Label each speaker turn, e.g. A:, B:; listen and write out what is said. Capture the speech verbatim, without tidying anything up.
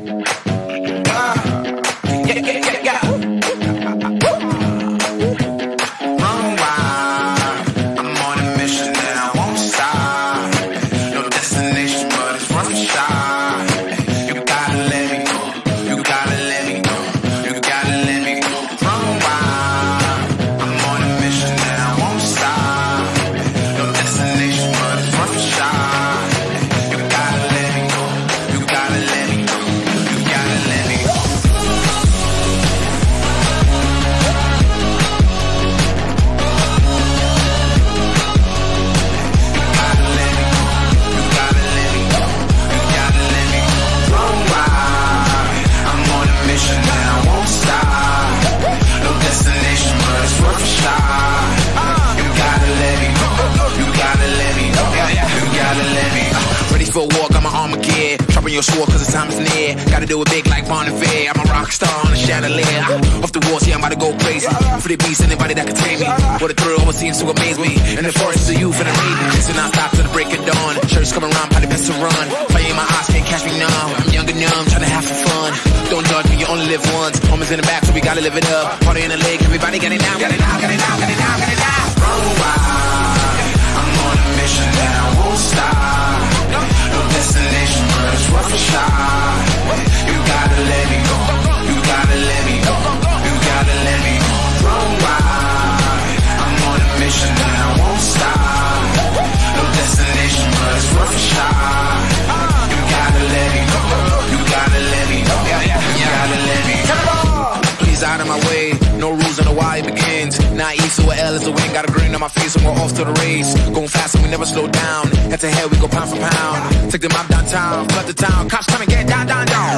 A: For a war, got my armor gear. Sharpen your sword cause the time is near. Gotta do it big like Bon Iver. I'm a rock star on a chandelier. Off the walls, yeah, I'm about to go crazy. For the beast, anybody that can tame me. What a thrill, what seems to amaze me. In the forest of youth and the raven. Listen, I stop till the break of dawn. Shirts come around, probably best to run. Fire in my eyes, can't catch me now. I'm young and numb, trying to have some fun. Don't judge me, you only live once. Homies in the back, so we gotta live it up. Party in the lake, everybody get it now, get it now, get it now, get it now, get it now.
B: Run wild, I'm on a mission that I won't stop. No destination, but it's worth a shot. You gotta let me go. You gotta let me go. You gotta let me go. Run wild. I'm on a mission that I won't stop. No destination, but it's worth a shot. You gotta let me go. You gotta let me go. You gotta let me go.
A: Please out of my way. No rules on the why it begins. Not E, so a L is the win. Got a grin on my face and we're off to the race. Going fast and we never slow down. Head to head, we go pound for pound. Take them out downtown, flood the town. Cops come and get down, down, down.